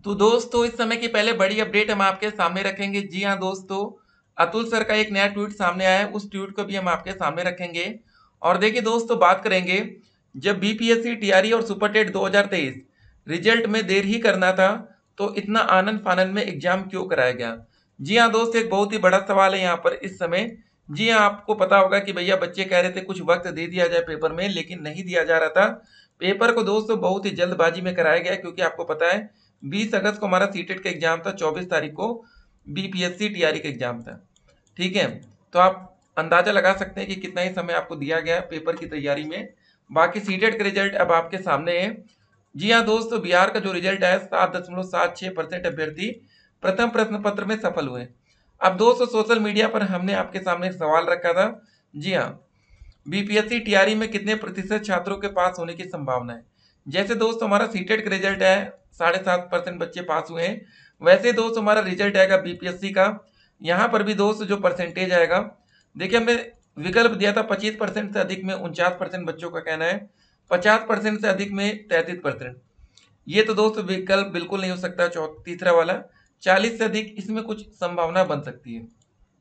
तो दोस्तों इस समय की पहले बड़ी अपडेट हम आपके सामने रखेंगे। जी हाँ दोस्तों, अतुल सर का एक नया ट्वीट सामने आया है, उस ट्वीट को भी हम आपके सामने रखेंगे। और देखिए दोस्तों, बात करेंगे जब बीपीएससी टीआरई और सुपर टेट 2023 रिजल्ट में देर ही करना था तो इतना आनंद फानन में एग्जाम क्यों कराया गया। जी हाँ दोस्तों, एक बहुत ही बड़ा सवाल है यहाँ पर इस समय। जी हाँ, आपको पता होगा कि भैया बच्चे कह रहे थे कुछ वक्त दे दिया जाए पेपर में, लेकिन नहीं दिया जा रहा था। पेपर को दोस्तों बहुत ही जल्दबाजी में कराया गया, क्योंकि आपको पता है 20 अगस्त को हमारा सीटेट का एग्जाम था, 24 तारीख को बीपीएससी टीआरई का एग्जाम था। ठीक है, तो आप अंदाजा लगा सकते हैं कि कितना ही समय आपको दिया गया है पेपर की तैयारी में। बाकी सीटेट का रिजल्ट अब आपके सामने है। जी हाँ दोस्तों, बिहार का जो रिजल्ट है 7.76% अभ्यर्थी प्रथम प्रश्न पत्र में सफल हुए। अब दोस्तों सोशल मीडिया पर हमने आपके सामने एक सवाल रखा था। जी हाँ, बीपीएससी टीआरई में कितने प्रतिशत छात्रों के पास होने की संभावना है। जैसे दोस्तों हमारा सीटेट का रिजल्ट है 7.5% बच्चे पास हुए हैं, वैसे दोस्तों हमारा रिजल्ट आएगा बीपीएससी का। यहाँ पर भी दोस्तों जो परसेंटेज आएगा, देखिए हमने विकल्प दिया था 25% से अधिक में 49% बच्चों का कहना है, 50% से अधिक में 33%। ये तो दोस्तों विकल्प बिल्कुल नहीं हो सकता। तीसरा वाला 40 से अधिक, इसमें कुछ संभावना बन सकती है।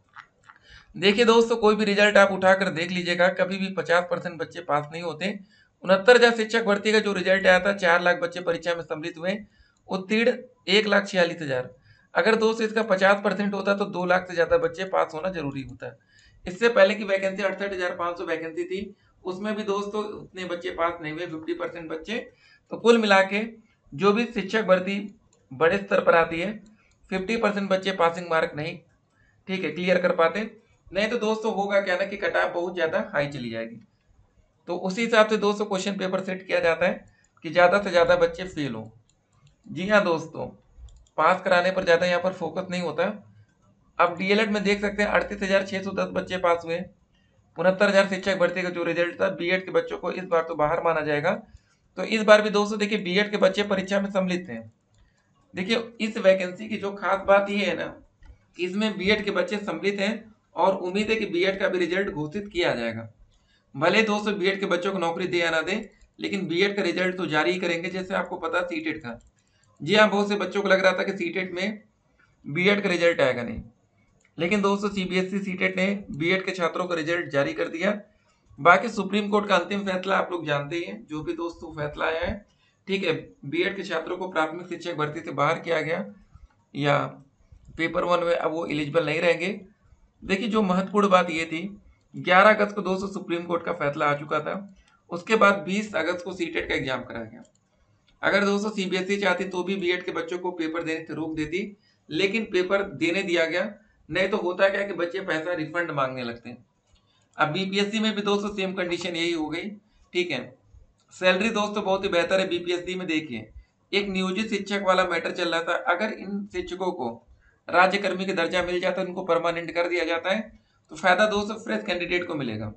देखिए दोस्तों, कोई भी रिजल्ट आप उठाकर देख लीजिएगा, कभी भी 50% बच्चे पास नहीं होते। 69,000 शिक्षक भर्ती का जो रिजल्ट आया था, 4 लाख बच्चे परीक्षा में सम्मिलित हुए, उत्तीर्ण 1,46,000। अगर दोस्तों इसका 50% होता तो 2 लाख से ज्यादा बच्चे पास होना जरूरी होता। इससे पहले की वैकेंसी 68,500 वैकेंसी थी, उसमें भी दोस्तों उतने बच्चे पास नहीं हुए, 50% बच्चे। तो कुल मिला के जो भी शिक्षक भर्ती बड़े स्तर पर आती है, 50% बच्चे पासिंग मार्क नहीं, ठीक है, क्लियर कर पाते। नहीं तो दोस्तों होगा क्या ना कि कट ऑफ बहुत ज्यादा हाई चली जाएगी। तो उसी हिसाब से दोस्तों क्वेश्चन पेपर सेट किया जाता है कि ज्यादा से ज्यादा बच्चे फेल हो। जी हाँ दोस्तों, पास कराने पर ज्यादा यहाँ पर फोकस नहीं होता। अब डीएलएड में देख सकते हैं 38,610 बच्चे पास हुए। 69,000 शिक्षक भर्ती का जो रिजल्ट था, बीएड के बच्चों को इस बार तो बाहर माना जाएगा। तो इस बार भी दोस्तों देखिए बीएड के बच्चे परीक्षा में सम्मिलित हैं। देखिए इस वैकेंसी की जो खास बात ये है ना, इसमें बीएड के बच्चे सम्मिलित हैं और उम्मीद है कि बीएड का भी रिजल्ट घोषित किया जाएगा। भले दोस्तों बीएड के बच्चों को नौकरी दे या ना दे, लेकिन बीएड का रिजल्ट तो जारी ही करेंगे। जैसे आपको पता सीटेट का, जी हाँ, बहुत से बच्चों को लग रहा था कि सीटेट में बीएड का रिजल्ट आएगा नहीं, लेकिन दोस्तों सीबीएसई सीटेट ने बीएड के छात्रों का रिजल्ट जारी कर दिया। बाकी सुप्रीम कोर्ट का अंतिम फैसला आप लोग जानते ही हैं, जो भी दोस्तों फैसला आया है। ठीक है, बीएड के छात्रों को प्राथमिक शिक्षक भर्ती से बाहर किया गया, या पेपर वन में अब वो एलिजिबल नहीं रहेंगे। देखिए जो महत्वपूर्ण बात ये थी, 11 अगस्त को दोस्तों सुप्रीम कोर्ट का फैसला आ चुका था। उसके बाद 20 अगस्त को सीटेट का एग्जाम कराया गया। अगर दोस्तों सीबीएसई चाहती तो भी बीएड के बच्चों को पेपर देने से रोक देती, लेकिन पेपर देने दिया गया। नहीं तो होता क्या कि बच्चे पैसा रिफंड मांगने लगते हैं। अब बीपीएससी में भी दोस्तों सेम कंडीशन यही हो गई। ठीक है, सैलरी दोस्तों बहुत ही बेहतर है बीपीएससी में। देखिए एक नियोजित शिक्षक वाला मैटर चल रहा था, अगर इन शिक्षकों को राज्यकर्मी का दर्जा मिल जाता है, उनको परमानेंट कर दिया जाता है, तो फायदा दोस्तों फ्रेश कैंडिडेट को मिलेगा।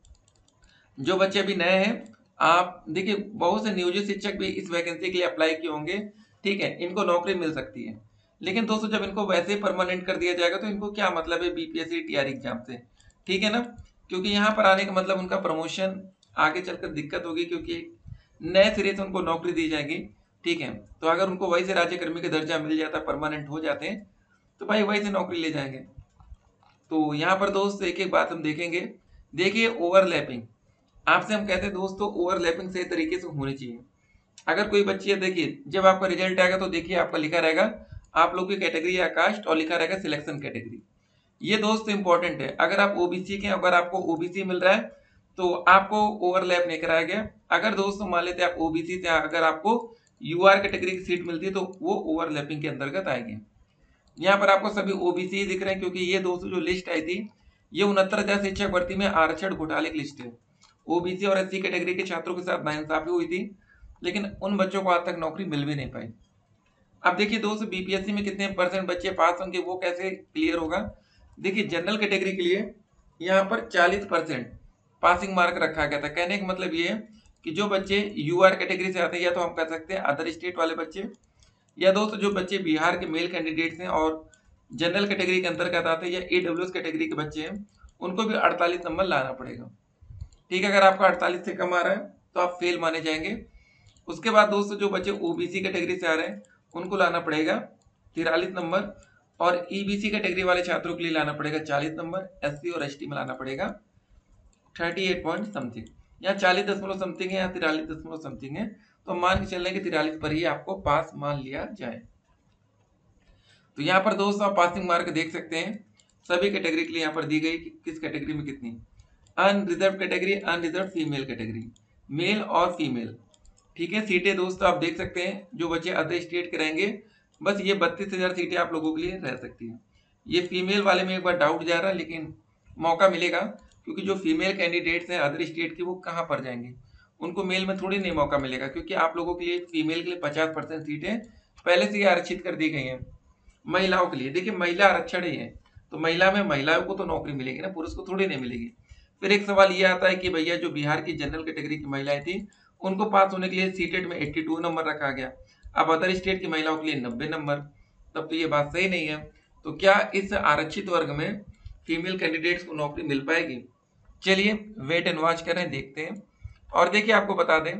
जो बच्चे अभी नए हैं, आप देखिए बहुत से नियोजित शिक्षक भी इस वैकेंसी के लिए अप्लाई किए होंगे। ठीक है, इनको नौकरी मिल सकती है। लेकिन दोस्तों जब इनको वैसे ही परमानेंट कर दिया जाएगा तो इनको क्या मतलब है बीपीएससी टीआरई एग्जाम से। ठीक है ना, क्योंकि यहाँ पर आने का मतलब उनका प्रमोशन आगे चलकर दिक्कत होगी, क्योंकि नए सिरे से उनको नौकरी दी जाएगी। ठीक है, तो अगर उनको वही से राज्यकर्मी का दर्जा मिल जाता, परमानेंट हो जाते हैं, तो भाई वही से नौकरी ले जाएंगे। तो यहाँ पर दोस्त एक एक बात हम देखेंगे। देखिए ओवरलैपिंग, आपसे हम कहते हैं दोस्तों ओवरलैपिंग सही तरीके से होनी चाहिए। अगर कोई बच्ची है, देखिए जब आपका रिजल्ट आएगा तो देखिए आपका लिखा रहेगा आप लोग की कैटेगरी या कास्ट, और लिखा रहेगा सिलेक्शन कैटेगरी। ये दोस्त इंपॉर्टेंट है। अगर आप ओबीसी के, अगर आपको ओबीसी मिल रहा है तो आपको ओवरलैप नहीं कराया गया। अगर दोस्तों मान लेते हैं आप ओबीसी से अगर आपको यूआर कैटेगरी की सीट मिलती है तो वो ओवरलैपिंग के अंतर्गत आएगी। यहाँ पर आपको सभी ओबीसी दिख रहे हैं, क्योंकि ये दोस्तों जो लिस्ट आई थी, ये 69,000 शिक्षक भर्ती में आरक्षण घोटाले की लिस्ट है। ओबीसी और एससी कैटेगरी के छात्रों के साथ नाइंसाफी हुई थी, लेकिन उन बच्चों को आज तक नौकरी मिल भी नहीं पाई। अब देखिए दोस्तों बीपीएससी में कितने परसेंट बच्चे पास होंगे, वो कैसे क्लियर होगा। देखिए जनरल कैटेगरी के लिए यहाँ पर 40% पासिंग मार्क रखा गया था। कहने का मतलब ये है कि जो बच्चे यूआर कैटेगरी से आते हैं, या तो हम कह सकते हैं अदर स्टेट वाले बच्चे, या दोस्तों जो बच्चे बिहार के मेल कैंडिडेट्स हैं और जनरल कैटेगरी के अंतर्गत आते हैं, या ईडब्ल्यूएस कैटेगरी के बच्चे हैं, उनको भी 48 नंबर लाना पड़ेगा। ठीक है, अगर आपका 48 से कम आ रहा है तो आप फेल माने जाएंगे। उसके बाद दोस्तों जो बच्चे ओबीसी कैटेगरी से आ रहे हैं, उनको लाना पड़ेगा 43 नंबर, और ईबीसी कैटेगरी वाले छात्रों के लिए लाना पड़ेगा 40 नंबर, एससी और एसटी में लाना पड़ेगा 38 पॉइंट समथिंग, या 40 दशमलव समथिंग है या 43 दशमलव समथिंग है, तो मान के चलने के 43 पर ही आपको पास मान लिया जाए। तो यहाँ पर दोस्तों आप पासिंग मार्क देख सकते हैं, सभी कैटेगरी के लिए यहाँ पर दी गई कि किस कैटेगरी में कितनी। Unreserved category, unreserved female category, male और फीमेल। ठीक है, सीटें दोस्तों आप देख सकते हैं, जो बच्चे अदर स्टेट के रहेंगे बस ये 32,000 सीटें आप लोगों के लिए रह सकती हैं। ये फीमेल वाले में एक बार डाउट जा रहा है, लेकिन मौका मिलेगा, क्योंकि जो फीमेल कैंडिडेट्स हैं अदर स्टेट के वो कहाँ पर जाएंगे, उनको मेल में थोड़ी नहीं मौका मिलेगा, क्योंकि आप लोगों के लिए फीमेल के लिए 50% सीटें पहले से ही आरक्षित कर दी गई हैं। महिलाओं के लिए देखिए महिला आरक्षण ही है, तो महिला में महिलाओं को तो नौकरी मिलेगी ना, पुरुष को थोड़ी नहीं मिलेगी। फिर एक सवाल ये आता है कि भैया जो बिहार की जनरल कैटेगरी की महिलाएं थी उनको पास होने के लिए सीटेट में 82 नंबर रखा गया, अब अदर स्टेट की महिलाओं के लिए 90 नंबर, तब तो ये बात सही नहीं है। तो क्या इस आरक्षित वर्ग में फीमेल कैंडिडेट्स को नौकरी मिल पाएगी? चलिए वेट एंड वॉच करें, देखते हैं। और देखिए आपको बता दें,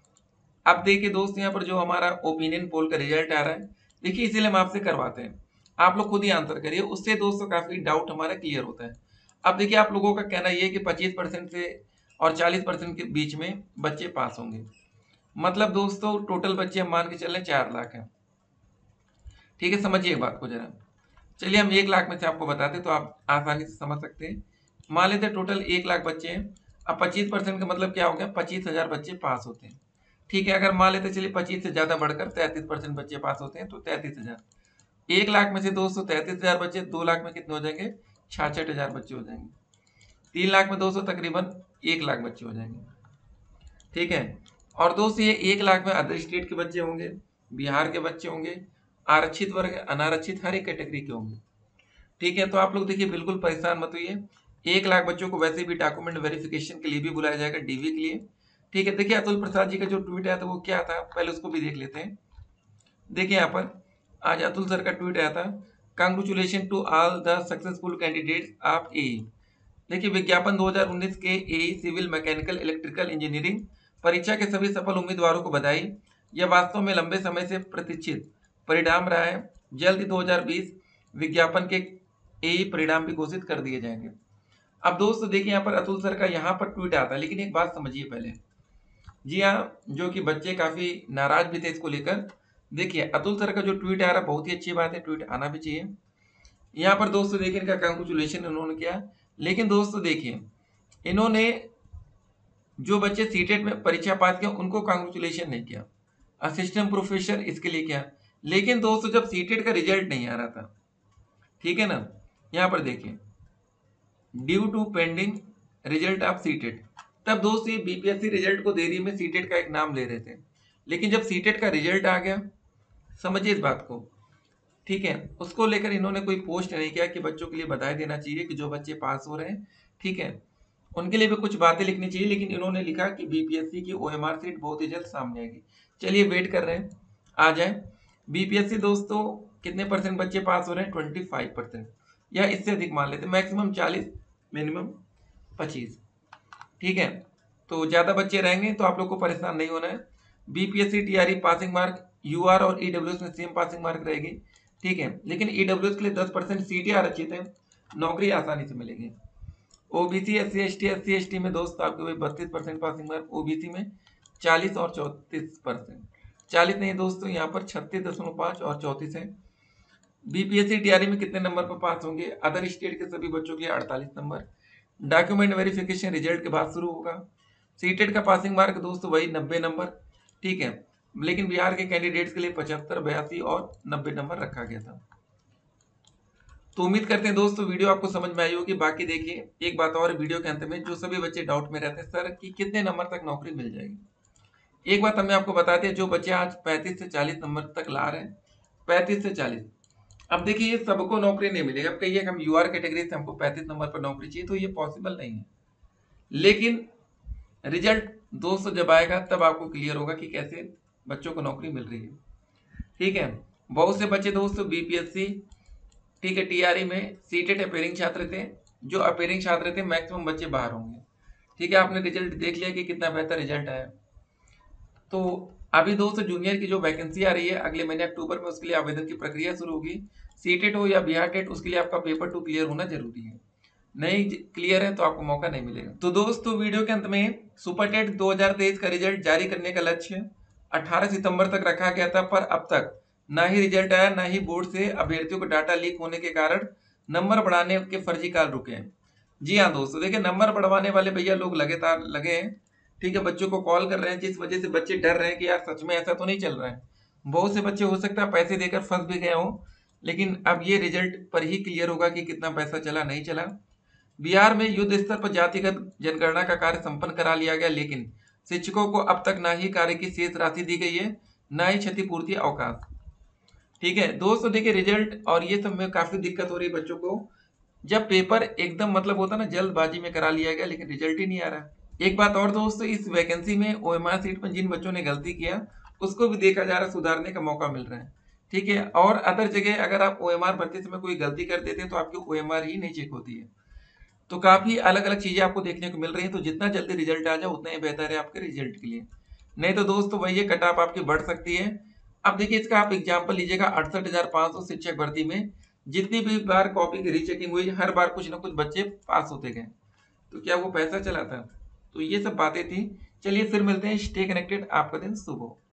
अब देखिए दोस्त यहाँ पर जो हमारा ओपिनियन पोल का रिजल्ट आ रहा है, देखिए इसीलिए हम आपसे करवाते हैं, आप लोग खुद ही आंसर करिए, उससे दोस्तों काफी डाउट हमारा क्लियर होता है। अब देखिए आप लोगों का कहना ये है कि 25% से और 40% के बीच में बच्चे पास होंगे, मतलब दोस्तों टोटल बच्चे हम मान के चल रहे 4 लाख हैं। ठीक है, समझिए एक बात को जरा। चलिए हम 1 लाख में से आपको बताते तो आप आसानी से समझ सकते हैं। मान लेते टोटल 1 लाख बच्चे हैं, अब 25% का मतलब क्या हो गया, 25,000 बच्चे पास होते हैं। ठीक है, अगर मान लेते चलिए 25 से ज्यादा बढ़कर 33% बच्चे पास होते हैं, तो 33,000, 1 लाख में से दोस्तों 33,000 बच्चे, 2 लाख में कितने हो जाएंगे, 66,000 बच्चे हो जाएंगे, 3 लाख में दोस्तों तकरीबन 1 लाख बच्चे हो जाएंगे। ठीक है, और दोस्तों ये 1 लाख में अदर स्टेट के बच्चे होंगे, बिहार के बच्चे होंगे, आरक्षित वर्ग, अनारक्षित, हर एक कैटेगरी के होंगे। ठीक है, तो आप लोग देखिए बिल्कुल परेशान मत होइए, 1 लाख बच्चों को वैसे भी डॉक्यूमेंट वेरिफिकेशन के लिए भी बुलाया जाएगा, डीवी के लिए। ठीक है, देखिए अतुल प्रसाद जी का जो ट्वीट आया था वो क्या था, पहले उसको भी देख लेते हैं। देखिए यहाँ पर आज अतुल सर का ट्वीट आया था, congratulation to all the successful candidates of A. देखिए विज्ञापन 2019 के A civil mechanical electrical engineering परीक्षा के सभी सफल उम्मीदवारों को बधाई, यह वास्तव में लंबे समय से प्रतीक्षित परिणाम रहा है, जल्द ही 2020 विज्ञापन के ए परिणाम भी घोषित कर दिए जाएंगे। अब दोस्तों देखिए यहाँ पर अतुल सर का यहाँ पर ट्वीट आता है, लेकिन एक बात समझिए पहले। जी हाँ, जो कि बच्चे काफी नाराज भी थे इसको लेकर। देखिए अतुल सर का जो ट्वीट आ रहा है बहुत ही अच्छी बात है, ट्वीट आना भी चाहिए। यहाँ पर दोस्तों देखिए इनका कांग्रेचुलेशन इन्होंने किया, लेकिन दोस्तों देखिए इन्होंने जो बच्चे सीटेट में परीक्षा पास किया उनको कांग्रेचुलेशन नहीं किया, असिस्टेंट प्रोफेसर इसके लिए किया। लेकिन दोस्तों जब सीटेट का रिजल्ट नहीं आ रहा था, ठीक है ना, यहाँ पर देखिए due to pending result of CTET, तब दोस्त ये बीपीएससी रिजल्ट को देरी में सीटेट का एक नाम ले रहे थे, लेकिन जब सीटेट का रिजल्ट आ गया, समझिए इस बात को, ठीक है, उसको लेकर इन्होंने कोई पोस्ट नहीं किया कि बच्चों के लिए बधाई देना चाहिए कि जो बच्चे पास हो रहे हैं, ठीक है, उनके लिए भी कुछ बातें लिखनी चाहिए, लेकिन इन्होंने लिखा कि बीपीएससी की ओएमआर सीट बहुत ही जल्द सामने आएगी। चलिए वेट कर रहे हैं आ जाए। बीपीएससी दोस्तों कितने परसेंट बच्चे पास हो रहे हैं, 25%, या इससे अधिक मान लेते, मैक्सिमम 40, मिनिमम 25। ठीक है, तो ज्यादा बच्चे रहेंगे तो आप लोग को परेशान नहीं होना है। BPSC TRE passing mark UR और ईडब्ल्यूएस में सेम पासिंग मार्क रहेगी, ठीक है, लेकिन ईडब्ल्यूएस के लिए 10% सीटें आरक्षित है, नौकरी आसानी से मिलेगी। ओबीसी एससी एसटी में दोस्त आपके वही 32% पासिंग मार्क, ओबीसी में 40 और 34%, 40 नहीं दोस्तों यहाँ पर 36.5 और 34 है। बीपीएससी टीआरई में कितने नंबर पर पास होंगे, अदर स्टेट के सभी बच्चों के लिए 48 नंबर, डॉक्यूमेंट वेरिफिकेशन रिजल्ट के बाद शुरू होगा। सीटेट का पासिंग मार्क दोस्तों वही 90 नंबर, ठीक है, लेकिन बिहार के कैंडिडेट्स के लिए 75, 82 और 90 नंबर रखा गया था। तो उम्मीद करते हैं दोस्तों वीडियो आपको समझ में आई होगी। बाकी देखिए एक बात और, वीडियो के अंत में जो सभी बच्चे डाउट में रहते हैं सर कि कितने नंबर तक नौकरी मिल जाएगी, एक बात हमें आपको बताते हैं, जो बच्चे आज 35 से 40 नंबर तक ला रहे हैं, 35 से 40, अब देखिए ये सबको नौकरी नहीं मिलेगी। अब कहिए हम यूआर कैटेगरी से हमको 35 नंबर पर नौकरी चाहिए, तो ये पॉसिबल नहीं है, लेकिन रिजल्ट दोस्तों जब आएगा तब आपको क्लियर होगा कि कैसे बच्चों को नौकरी मिल रही है। ठीक है, बहुत से बच्चे दोस्तों बीपीएससी, ठीक है, टीआरई में सीटेट अपेयरिंग छात्र थे, जो अपेयरिंग छात्र थे मैक्सिमम बच्चे बाहर होंगे। ठीक है, आपने रिजल्ट देख लिया कि कितना बेहतर रिजल्ट आया। तो अभी दोस्तों जूनियर की जो वैकेंसी आ रही है अगले महीने अक्टूबर में, उसके लिए आवेदन की प्रक्रिया शुरू होगी। सीटेट हो या बिहार टेट, उसके लिए आपका पेपर 2 क्लियर होना जरूरी है। नहीं क्लियर है तो आपको मौका नहीं मिलेगा। तो दोस्तों वीडियो के अंत में सुपर टेट 2023 का रिजल्ट जारी करने का लक्ष्य 18 सितंबर तक रखा गया था, पर अब तक ना ही रिजल्ट आया, ना ही बोर्ड से अभ्यर्थियों को डाटा लीक होने के कारण नंबर बढ़ाने के फर्जी काल रुके हैं। जी हाँ दोस्तों, देखिए नंबर बढ़वाने वाले भैया लोग लगातार लगे हैं, ठीक है, बच्चों को कॉल कर रहे हैं, जिस वजह से बच्चे डर रहे हैं कि यार सच में ऐसा तो नहीं चल रहा है। बहुत से बच्चे हो सकता है पैसे देकर फंस भी गए हों, लेकिन अब ये रिजल्ट पर ही क्लियर होगा कि कितना पैसा चला नहीं चला। बिहार में युद्ध स्तर पर जातिगत जनगणना का कार्य संपन्न करा लिया गया, लेकिन शिक्षकों को अब तक ना ही कार्य की शेष राशि दी गई है, ना ही क्षतिपूर्ति अवकाश। ठीक है दोस्तों, देखिए रिजल्ट और ये सब में काफी दिक्कत हो रही है बच्चों को, जब पेपर एकदम मतलब होता ना जल्दबाजी में करा लिया गया, लेकिन रिजल्ट ही नहीं आ रहा। एक बात और दोस्तों, इस वैकेंसी में ओएमआर सीट में जिन बच्चों ने गलती किया उसको भी देखा जा रहा है, सुधारने का मौका मिल रहा है। ठीक है, और अदर जगह अगर आप ओएमआर भरते समय कोई गलती कर देते हैं तो आपकी ओएमआर ही नहीं चेक होती है। तो काफी अलग अलग चीजें आपको देखने को मिल रही हैं, तो जितना जल्दी रिजल्ट आ जाए उतना ही बेहतर है आपके रिजल्ट के लिए। नहीं तो दोस्तों वही है, कट ऑफ आपकी बढ़ सकती है। अब देखिए इसका आप एग्जाम्पल लीजिएगा, 68,500 शिक्षक भर्ती में जितनी भी बार कॉपी की रीचेकिंग हुई, हर बार कुछ ना कुछ बच्चे पास होते गए। तो क्या वो पैसा चला था? तो ये सब बातें थी। चलिए फिर मिलते हैं, स्टे कनेक्टेड, आपका दिन शुभ हो।